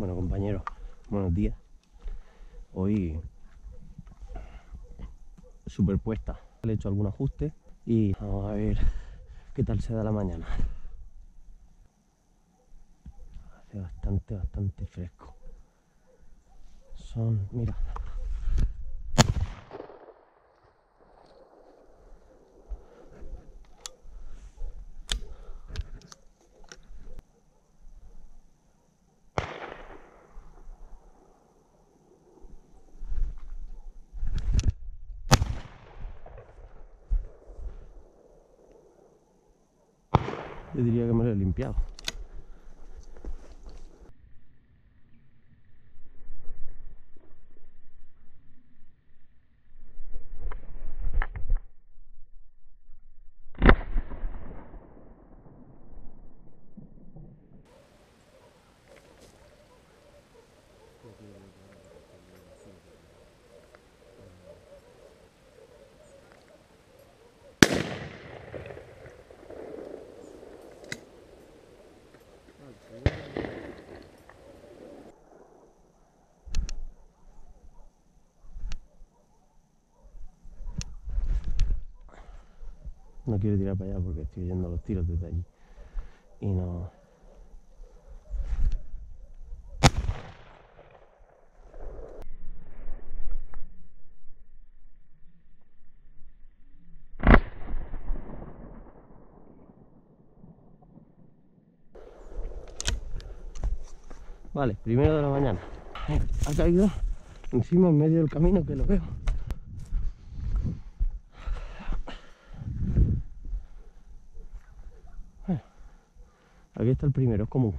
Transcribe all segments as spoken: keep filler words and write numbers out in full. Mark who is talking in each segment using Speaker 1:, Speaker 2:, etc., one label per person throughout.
Speaker 1: Bueno, compañeros, buenos días. Hoy superpuesta. Le he hecho algún ajuste y vamos a ver qué tal se da la mañana. Hace bastante, bastante fresco. Son, mira. Yo diría que me lo he limpiado. No quiero tirar para allá porque estoy oyendo los tiros desde allí. Y no... Vale, primero de la mañana. Ha caído encima en medio del camino que lo veo. Bueno, aquí está el primero, es común.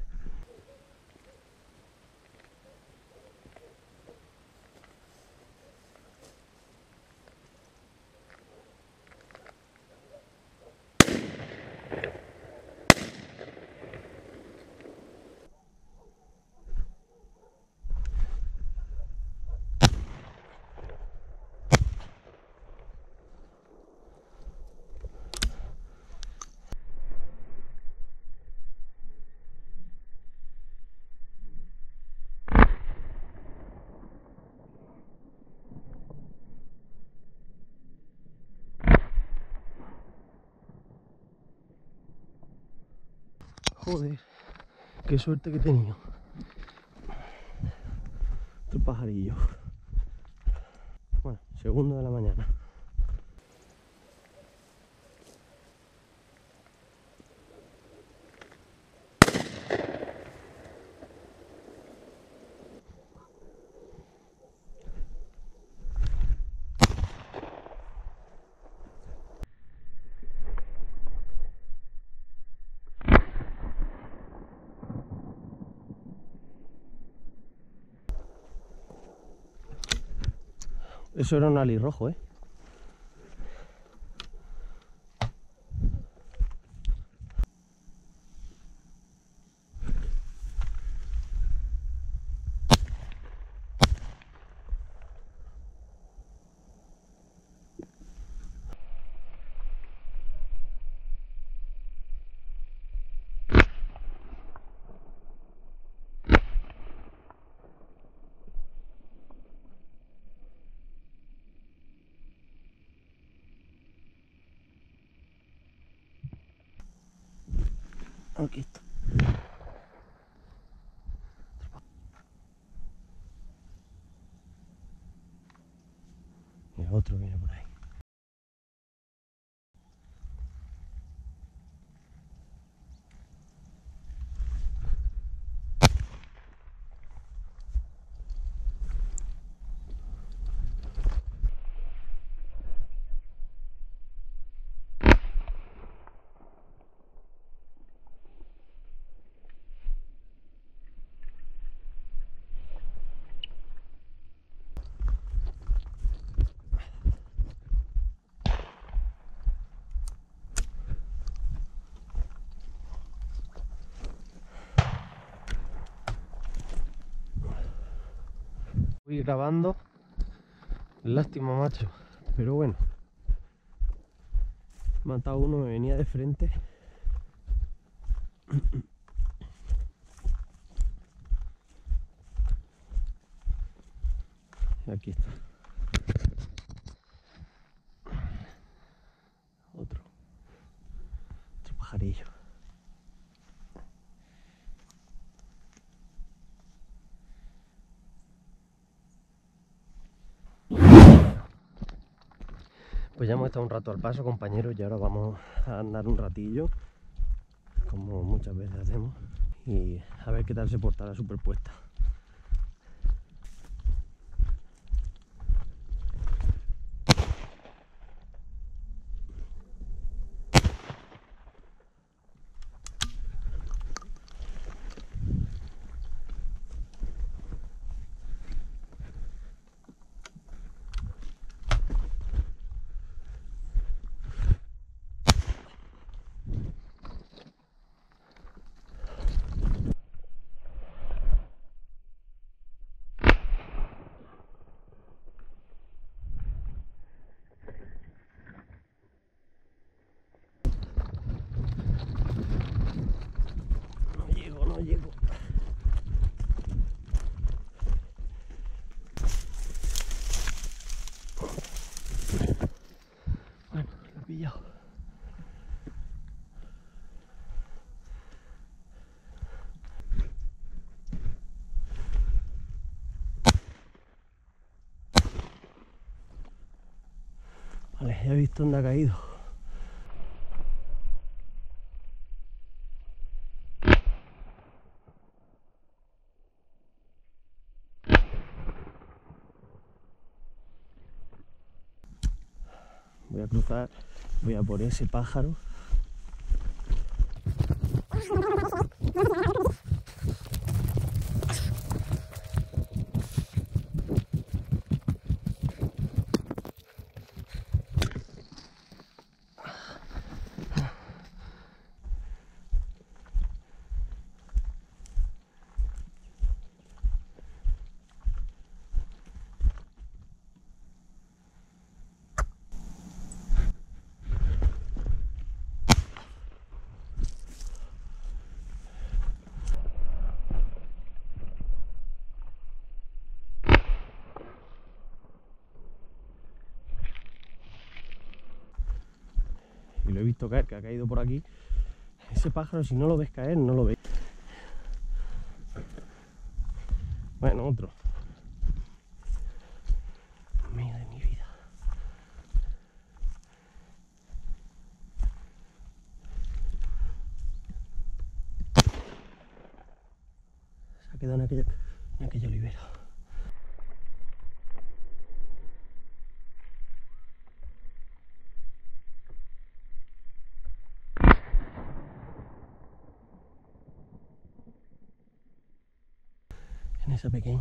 Speaker 1: Joder, qué suerte que he tenido. Otro pajarillo. Bueno, segundo de la mañana. Eso era un alirrojo, ¿eh? Aquí está. Mira, otro viene por ahí. Voy grabando. Lástima, macho. Pero bueno. He matado uno, me venía de frente. Aquí está. Otro. Otro pajarillo. Pues ya hemos estado un rato al paso, compañeros, y ahora vamos a andar un ratillo, como muchas veces hacemos, y a ver qué tal se porta la superpuesta. No llego, no llego. Bueno, lo he pillado. Vale, ya he visto dónde ha caído. Voy a cruzar, voy a por ese pájaro. Y lo he visto caer, que ha caído por aquí. Ese pájaro, si no lo ves caer, no lo ves. Bueno, otro. Mía de mi vida. Se ha quedado en aquella, en aquella olivera. En esa pequeña.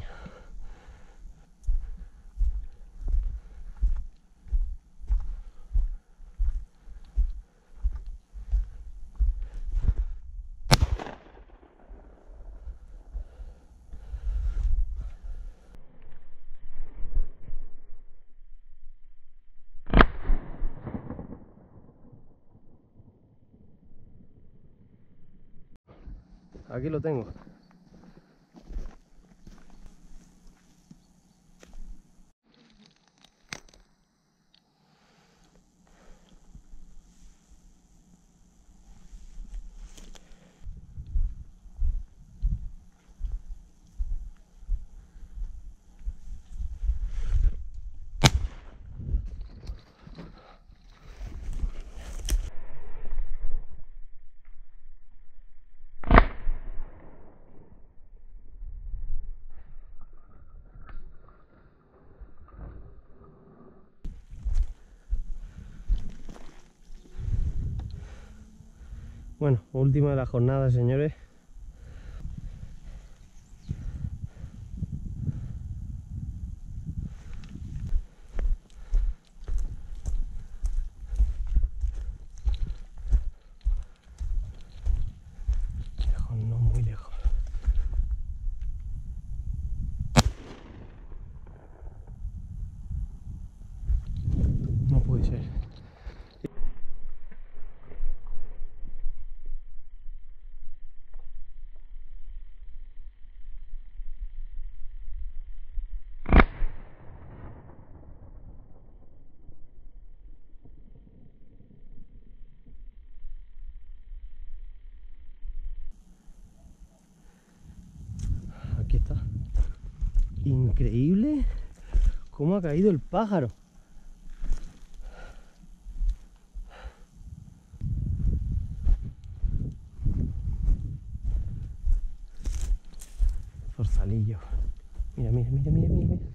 Speaker 1: Aquí lo tengo. Bueno, última de la jornada, señores. Lejos, no muy lejos. No puede ser. Increíble cómo ha caído el pájaro. Zorzalillo. Mira, mira, mira, mira, mira, mira.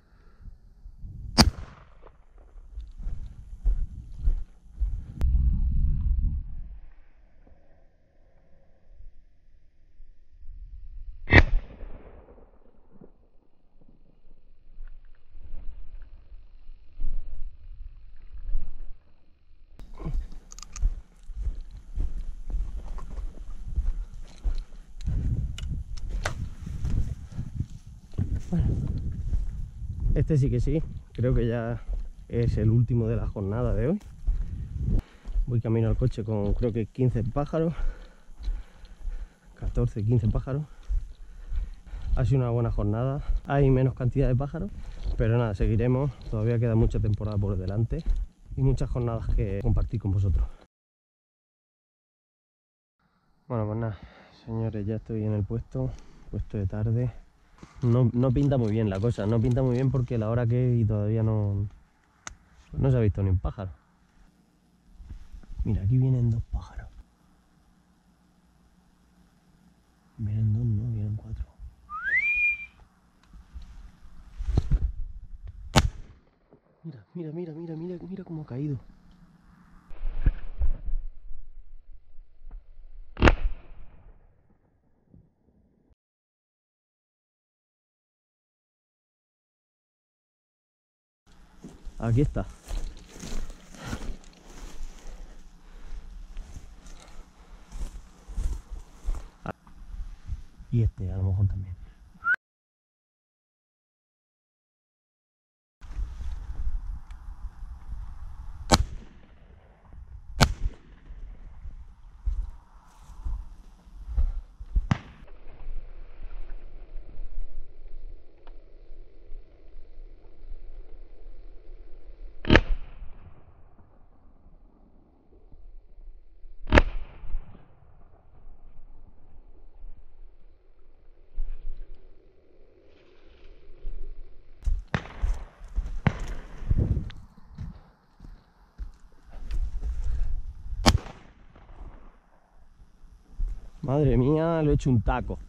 Speaker 1: Bueno, este sí que sí, creo que ya es el último de la jornada de hoy. Voy camino al coche con creo que quince pájaros, catorce, quince pájaros. Ha sido una buena jornada, hay menos cantidad de pájaros, pero nada, seguiremos, todavía queda mucha temporada por delante y muchas jornadas que compartir con vosotros. Bueno, pues nada, señores, ya estoy en el puesto, puesto de tarde. No, no pinta muy bien la cosa, no pinta muy bien porque la hora que es y todavía no, no se ha visto ni un pájaro. Mira, aquí vienen dos pájaros. Vienen dos, no, vienen cuatro. Mira, mira, mira, mira, mira, mira cómo ha caído. Aquí está. Y este a lo mejor también. Madre mía, lo he hecho un taco.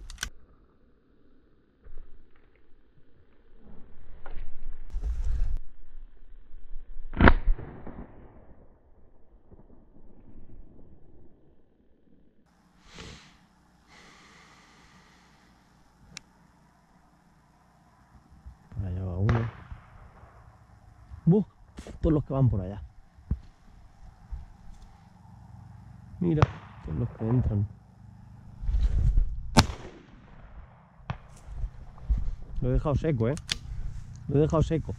Speaker 1: Por allá va uno. ¡Buf! Todos los que van por allá. Mira, todos los que entran. Lo he dejado seco, ¿eh? Lo he dejado seco.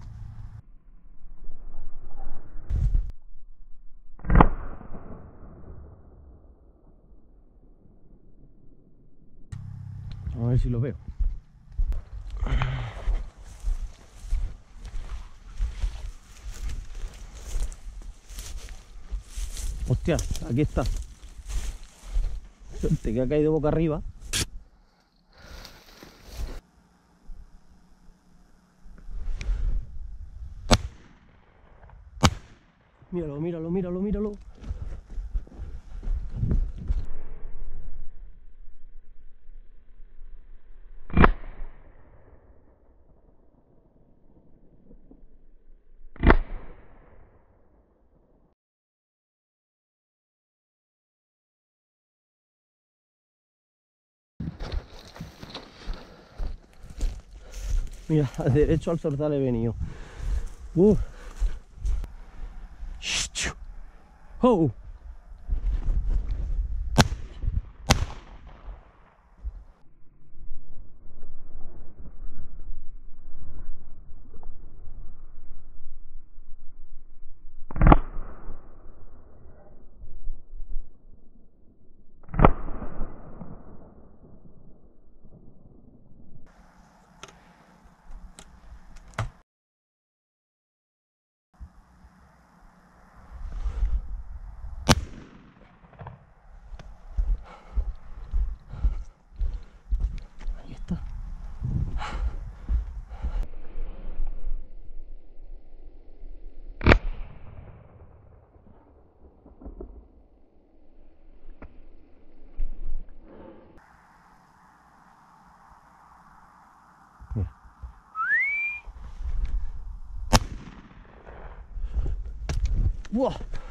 Speaker 1: A ver si lo veo. Hostia, aquí está. Suerte que ha caído boca arriba. Míralo, míralo, míralo, míralo. Mira, derecho al zorzal he venido. Uh. Oh. ¡Buah!